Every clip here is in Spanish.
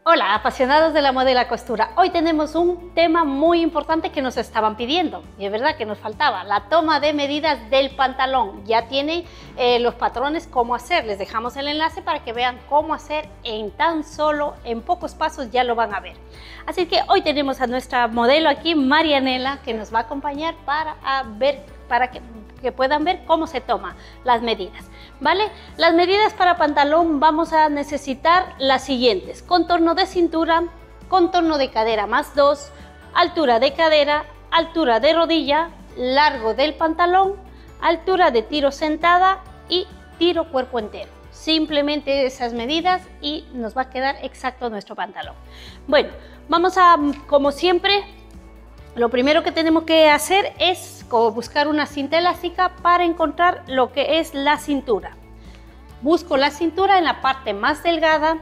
Hola, apasionados de la moda y la costura. Hoy tenemos un tema muy importante que nos estaban pidiendo y es verdad que nos faltaba, la toma de medidas del pantalón. Ya tienen los patrones cómo hacer, les dejamos el enlace para que vean cómo hacer en pocos pasos ya lo van a ver. Así que hoy tenemos a nuestra modelo aquí, Marianela, que nos va a acompañar para que puedan ver cómo se toman las medidas, ¿vale? Las medidas para pantalón vamos a necesitar las siguientes: contorno de cintura, contorno de cadera +2, altura de cadera, altura de rodilla, largo del pantalón, altura de tiro sentada y tiro cuerpo entero. Simplemente esas medidas y nos va a quedar exacto nuestro pantalón. Bueno, vamos a, como siempre, lo primero que tenemos que hacer es buscar una cinta elástica para encontrar lo que es la cintura. Busco la cintura en la parte más delgada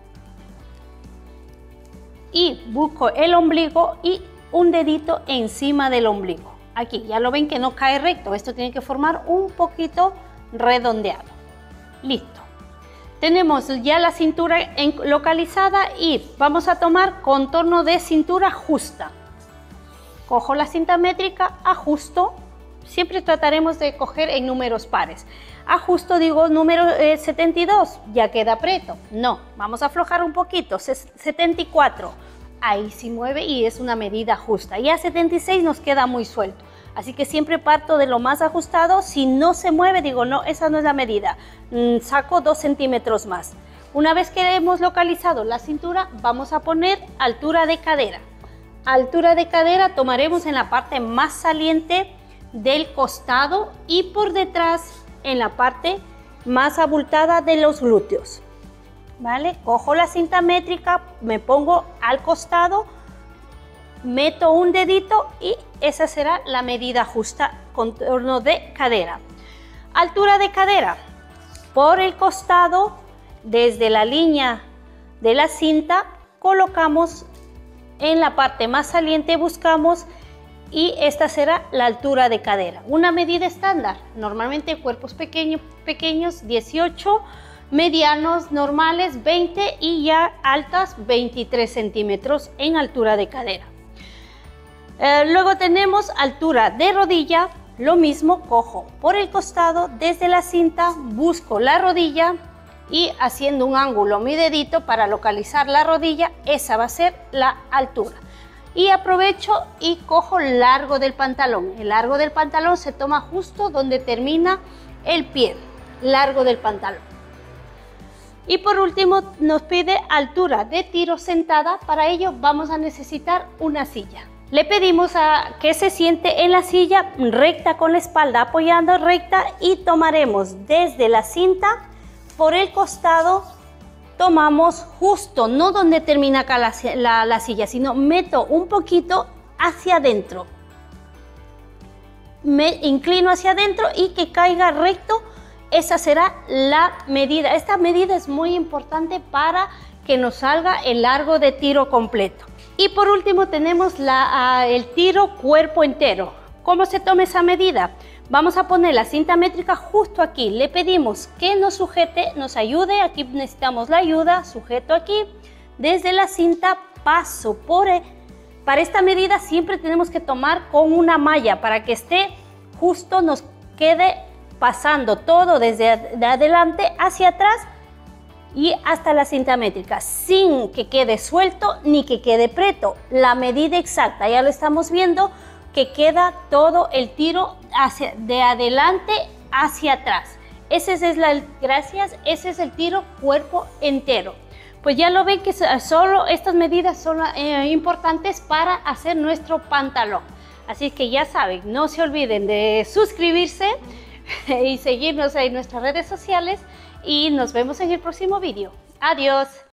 y busco el ombligo y un dedito encima del ombligo. Aquí ya lo ven que no cae recto, esto tiene que formar un poquito redondeado. Listo. Tenemos ya la cintura localizada y vamos a tomar contorno de cintura justa. Cojo la cinta métrica, ajusto, siempre trataremos de coger en números pares. Ajusto, digo número 72, ya queda preto. No, vamos a aflojar un poquito, 74. Ahí sí mueve y es una medida justa. Ya 76 nos queda muy suelto. Así que siempre parto de lo más ajustado. Si no se mueve, digo no, esa no es la medida. Saco 2 centímetros más. Una vez que hemos localizado la cintura, vamos a poner altura de cadera. Altura de cadera tomaremos en la parte más saliente del costado y por detrás en la parte más abultada de los glúteos, ¿vale? Cojo la cinta métrica, me pongo al costado, meto un dedito y esa será la medida justa, contorno de cadera. Altura de cadera, por el costado, desde la línea de la cinta, colocamos en la parte más saliente, buscamos y esta será la altura de cadera. Una medida estándar, normalmente cuerpos pequeños 18, medianos normales 20 y ya altas 23 centímetros en altura de cadera. Luego tenemos altura de rodilla, lo mismo, cojo por el costado, desde la cinta, busco la rodilla y haciendo un ángulo mi dedito para localizar la rodilla, esa va a ser la altura. Y aprovecho y cojo largo del pantalón. El largo del pantalón se toma justo donde termina el pie, largo del pantalón. Y por último nos pide altura de tiro sentada. Para ello vamos a necesitar una silla. Le pedimos a que se siente en la silla recta con la espalda apoyando recta y tomaremos desde la cinta por el costado, tomamos justo, no donde termina acá la silla, sino meto un poquito hacia adentro. Me inclino hacia adentro y que caiga recto, esa será la medida. Esta medida es muy importante para que nos salga el largo de tiro completo. Y por último tenemos el tiro cuerpo entero. ¿Cómo se toma esa medida? Vamos a poner la cinta métrica justo aquí. Le pedimos que nos sujete, nos ayude. Aquí necesitamos la ayuda. Sujeto aquí. Desde la cinta paso para esta medida siempre tenemos que tomar con una malla para que esté justo, nos quede pasando todo desde adelante hacia atrás y hasta la cinta métrica, sin que quede suelto ni que quede preto. La medida exacta, ya lo estamos viendo, que queda todo el tiro de adelante hacia atrás. Ese es el tiro cuerpo entero. Pues ya lo ven que solo estas medidas son importantes para hacer nuestro pantalón. Así que ya saben, no se olviden de suscribirse y seguirnos en nuestras redes sociales y nos vemos en el próximo vídeo. Adiós.